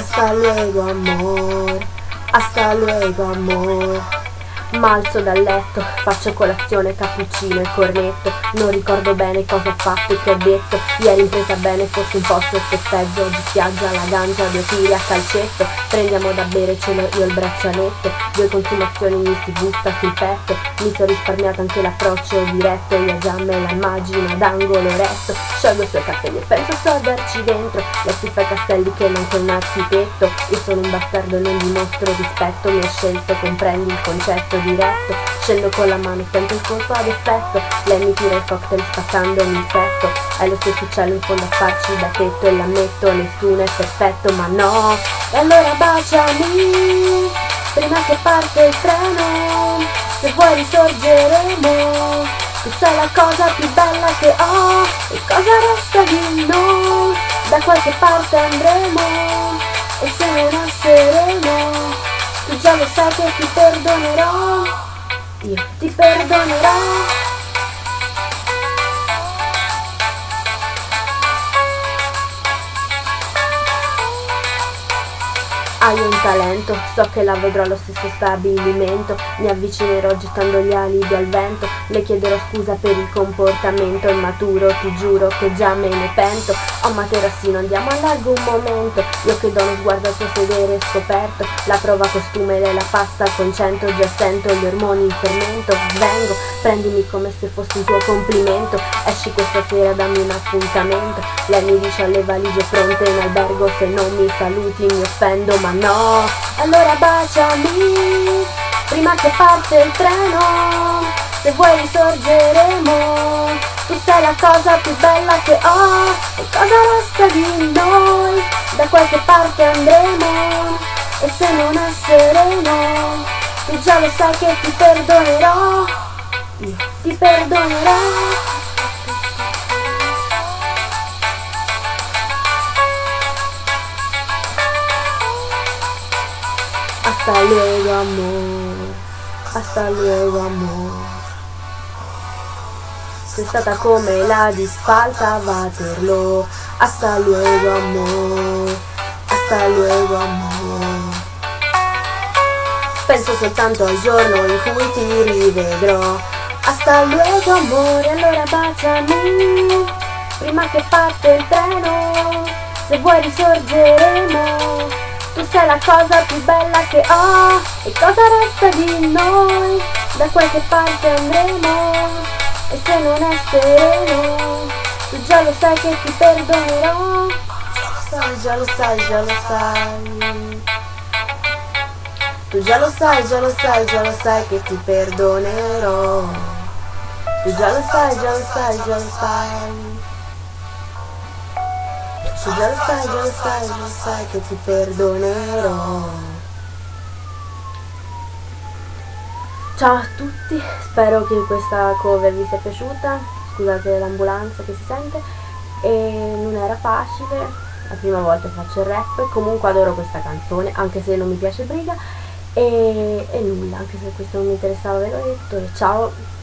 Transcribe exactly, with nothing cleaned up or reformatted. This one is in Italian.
Hasta luego amor, hasta luego amor. M'alzo dal letto, faccio colazione, cappuccino e cornetto. Non ricordo bene cosa ho fatto e che ho detto. Ieri impresa bene, forse un po' sotto effetto. Oggi spiaggia, la gancia, due tiri a calcetto. Prendiamo da bere, ce l'ho io il braccialetto. Due consumazioni mi si butta sul petto. Mi sono risparmiato anche l'approccio diretto. Io già me la immagino ad angolo retto. Sciolgo i suoi capelli e penso so darci dentro. Lei si fa i castelli che manca un architetto. Io sono un bastardo e non dimostro rispetto. Mi ha scelto, comprendi il concetto diretto. Scendo con la mano, sento il colpo ad effetto. Lei mi tira il cocktail spaccando un infetto. È lo stesso uccello in fondo a farci da tetto. E l'ammetto, nessuno è perfetto, ma no. E allora baciami prima che parte il treno. Se vuoi risorgeremo. Tu sei la cosa più bella che ho. E cosa resta di noi? Da qualche parte andremo. E se non è sereno, tu già lo sai che ti perdonerò. Io ti perdonerò. Hai un talento, so che la vedrò allo stesso stabilimento. Mi avvicinerò gettando gli alibi al vento. Le chiederò scusa per il comportamento immaturo. Ti giuro che già me ne pento. Oh materassino, andiamo a largo un momento. Io che do uno sguardo al suo sedere scoperto. La prova costume, lei la passa con cento. Già sento gli ormoni in fermento. Vengo, prendimi come se fosse un tuo complimento. Esci questa sera, dammi un appuntamento. Lei mi dice alle valigie pronte in albergo. Se non mi saluti mi offendo, ma no. Allora baciami prima che parte il treno. Se vuoi risorgeremo. Tu sei la cosa più bella che ho. E cosa resta di noi? Da qualche parte andremo. E se non è sereno, tu già lo sai che ti perdonerò. Io ti perdonerò. Hasta luego amor, hasta luego amor. Sei stata come la disfalta a Waterloo. Hasta luego amor, hasta luego amor. Penso soltanto al giorno in cui ti rivedrò. Hasta luego amore, allora baciami prima che parte il treno. Se vuoi risorgeremo. Tu sei la cosa più bella che ho. E cosa resta di noi? Da qualche parte andremo. E se non è sereno, tu già lo sai che ti perdonerò. Già lo sai, già lo sai. Tu già lo sai, già lo sai, già lo sai che ti perdonerò. Tu già lo sai, già lo sai, già lo sai. Tu già lo sai, già lo sai, già lo sai che ti perdonerò. Ciao a tutti, spero che questa cover vi sia piaciuta. Scusate l'ambulanza che si sente. E non era facile, la prima volta che faccio il rap. Comunque adoro questa canzone, anche se non mi piace Briga. E, e nulla, anche se questo non mi interessava ve l'ho detto. E ciao.